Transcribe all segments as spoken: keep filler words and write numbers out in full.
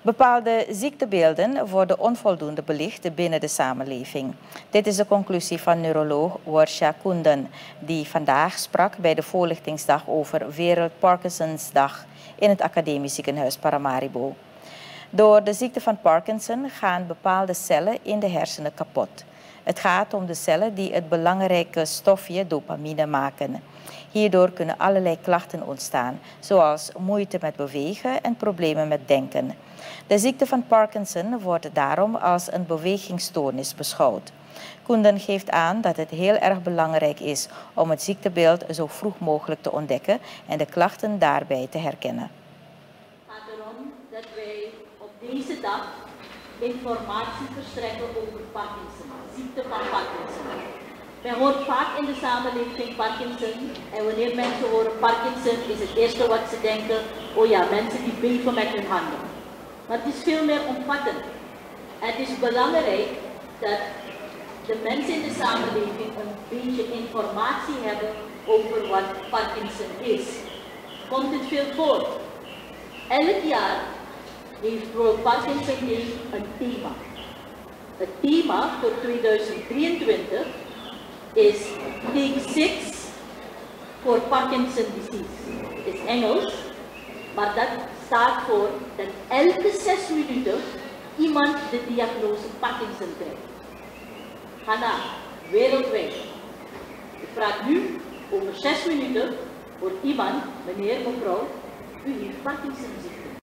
Bepaalde ziektebeelden worden onvoldoende belicht binnen de samenleving. Dit is de conclusie van neuroloog Warsha Kundan, die vandaag sprak bij de voorlichtingsdag over Wereld Parkinsonsdag in het Academisch Ziekenhuis Paramaribo. Door de ziekte van Parkinson gaan bepaalde cellen in de hersenen kapot. Het gaat om de cellen die het belangrijke stofje dopamine maken. Hierdoor kunnen allerlei klachten ontstaan, zoals moeite met bewegen en problemen met denken. De ziekte van Parkinson wordt daarom als een bewegingsstoornis beschouwd. Kundan geeft aan dat het heel erg belangrijk is om het ziektebeeld zo vroeg mogelijk te ontdekken en de klachten daarbij te herkennen. Het gaat erom dat wij op deze dag informatie verstrekken over Parkinson, de ziekte van Parkinson. Men hoort vaak in de samenleving Parkinson en wanneer mensen horen Parkinson is het eerste wat ze denken, oh ja, mensen die beven met hun handen. Maar het is veel meer omvattend. Het is belangrijk dat de mensen in de samenleving een beetje informatie hebben over wat Parkinson is. Komt het veel voor? Elk jaar heeft World Parkinson Day een thema. Het thema voor tweeduizend drieëntwintig is Take Six voor Parkinson disease. Het is Engels, maar dat staat voor dat elke zes minuten iemand de diagnose Parkinson krijgt. Ga na, wereldwijd. Ik vraag nu over zes minuten voor iemand, meneer, mevrouw, u heeft Parkinson-ziekte.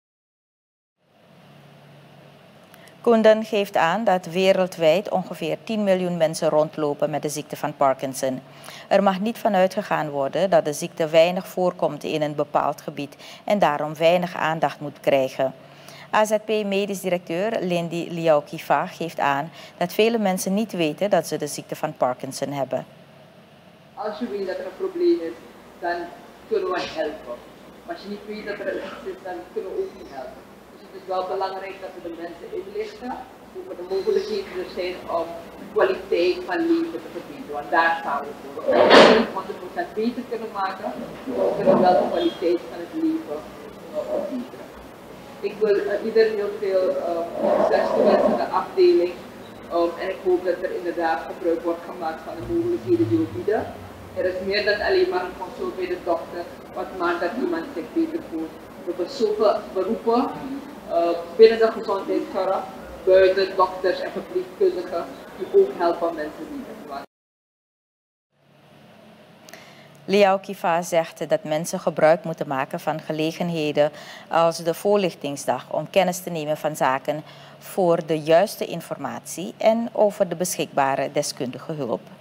Kundan geeft aan dat wereldwijd ongeveer tien miljoen mensen rondlopen met de ziekte van Parkinson. Er mag niet van uitgegaan worden dat de ziekte weinig voorkomt in een bepaald gebied en daarom weinig aandacht moet krijgen. A Z P-medisch directeur Lindy Liao-Kifa geeft aan dat vele mensen niet weten dat ze de ziekte van Parkinson hebben. Als je weet dat er een probleem is, dan kunnen we helpen. Maar als je niet weet dat er iets is, dan kunnen we ook niet helpen. Dus het is wel belangrijk dat we de mensen inlichten over de mogelijkheden er zijn om de kwaliteit van leven te verbeteren. Want daar staan we voor. Als we het honderd procent beter kunnen maken, dan kunnen we wel de kwaliteit van het leven verbeteren. Ik wil uh, iedereen heel veel uh, succes toewensen in de afdeling um, en ik hoop dat er inderdaad gebruik wordt gemaakt van de mogelijkheden die we bieden. Er is meer dan alleen maar een consult bij de dokter, wat maakt dat iemand zich beter voelt. We hebben zoveel beroepen uh, binnen de gezondheidszorg, buiten dokters en verpleegkundigen die ook helpen mensen die het doen. Liao-Kifa zegt dat mensen gebruik moeten maken van gelegenheden als de voorlichtingsdag om kennis te nemen van zaken voor de juiste informatie en over de beschikbare deskundige hulp.